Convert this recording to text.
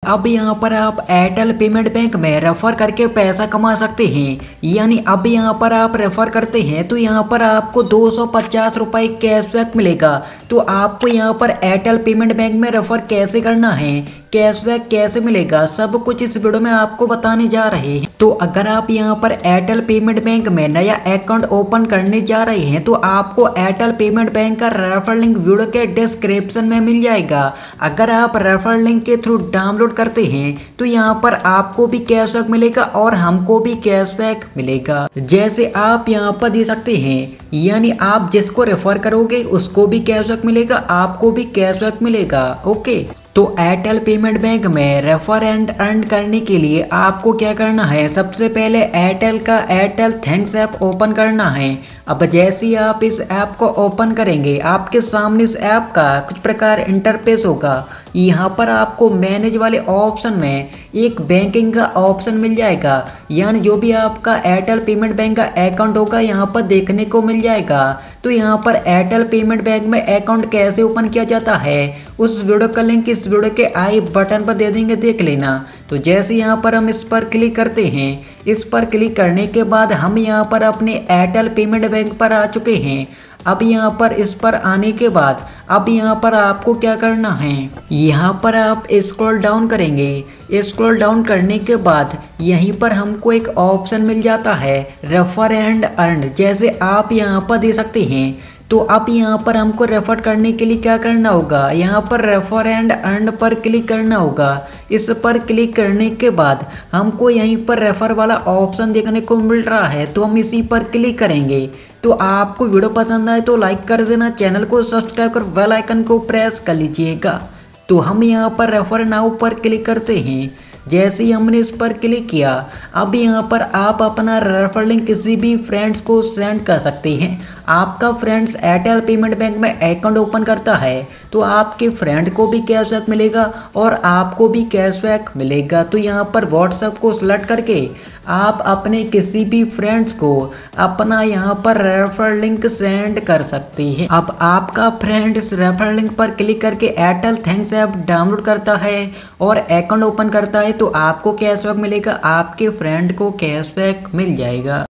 अब यहाँ पर आप एयरटेल पेमेंट बैंक में रेफर करके पैसा कमा सकते हैं। यानी अब यहाँ पर आप रेफर करते हैं तो यहाँ पर आपको 250 रुपये कैशबैक मिलेगा। तो आपको यहाँ पर एयरटेल पेमेंट बैंक में रेफर कैसे करना है, कैशबैक कैसे मिलेगा, सब कुछ इस वीडियो में आपको बताने जा रहे हैं। तो अगर आप यहाँ पर एयरटेल पेमेंट बैंक में नया अकाउंट ओपन करने जा रहे हैं तो आपको एयरटेल पेमेंट बैंक का रेफर लिंक वीडियो के डिस्क्रिप्शन में मिल जाएगा। अगर आप रेफर लिंक के थ्रू डाउनलोड करते हैं तो यहाँ पर आपको भी कैशबैक मिलेगा और हमको भी कैशबैक मिलेगा। जैसे आप यहाँ पर दे सकते हैं, यानी आप जिसको रेफर करोगे उसको भी कैशबैक मिलेगा, आपको भी कैशबैक मिलेगा। ओके, तो एयरटेल पेमेंट बैंक में रेफर एंड अर्न करने के लिए आपको क्या करना है, सबसे पहले एयरटेल का एयरटेल थैंक्स ऐप ओपन करना है। अब जैसे ही आप इस ऐप को ओपन करेंगे आपके सामने इस ऐप का कुछ प्रकार इंटरफेस होगा। यहाँ पर आपको मैनेज वाले ऑप्शन में एक बैंकिंग का ऑप्शन मिल जाएगा, यानी जो भी आपका एयरटेल पेमेंट बैंक का अकाउंट होगा यहाँ पर देखने को मिल जाएगा। तो यहाँ पर एयरटेल पेमेंट बैंक में अकाउंट कैसे ओपन किया जाता है उस वीडियो का लिंक इस वीडियो के आई बटन पर दे देंगे, देख लेना। तो जैसे यहाँ पर हम इस पर क्लिक करते हैं, इस पर क्लिक करने के बाद हम यहाँ पर अपने एयरटेल पेमेंट बैंक पर आ चुके हैं। अब यहाँ पर इस पर आने के बाद अब यहाँ पर आपको क्या करना है, यहाँ पर आप स्क्रॉल डाउन करेंगे। स्क्रॉल डाउन करने के बाद यहीं पर हमको एक ऑप्शन मिल जाता है रेफर एंड अर्न, जैसे आप यहाँ पर दे सकते हैं। तो अब यहाँ पर हमको रेफर करने के लिए क्या करना होगा, यहाँ पर रेफर एंड अर्न पर क्लिक करना होगा। इस पर क्लिक करने के बाद हमको यहीं पर रेफर वाला ऑप्शन देखने को मिल रहा है, तो हम इसी पर क्लिक करेंगे। तो आपको वीडियो पसंद आए तो लाइक कर देना, चैनल को सब्सक्राइब कर बेल आइकन को प्रेस कर लीजिएगा। तो हम यहाँ पर रेफर नाउ पर क्लिक करते हैं। जैसे ही हमने इस पर क्लिक किया अब यहाँ पर आप अपना रेफर लिंक किसी भी फ्रेंड्स को सेंड कर सकते हैं। आपका फ्रेंड्स एयरटेल पेमेंट बैंक में अकाउंट ओपन करता है तो आपके फ्रेंड को भी कैशबैक मिलेगा और आपको भी कैशबैक मिलेगा। तो यहाँ पर व्हाट्सएप को सेलेक्ट करके आप अपने किसी भी फ्रेंड्स को अपना यहाँ पर रेफर लिंक सेंड कर सकते हैं। अब आपका फ्रेंड इस रेफर लिंक पर क्लिक करके एयरटेल थैंक्स ऐप डाउनलोड करता है और अकाउंट ओपन करता है तो आपको कैशबैक मिलेगा, आपके फ्रेंड को कैशबैक मिल जाएगा।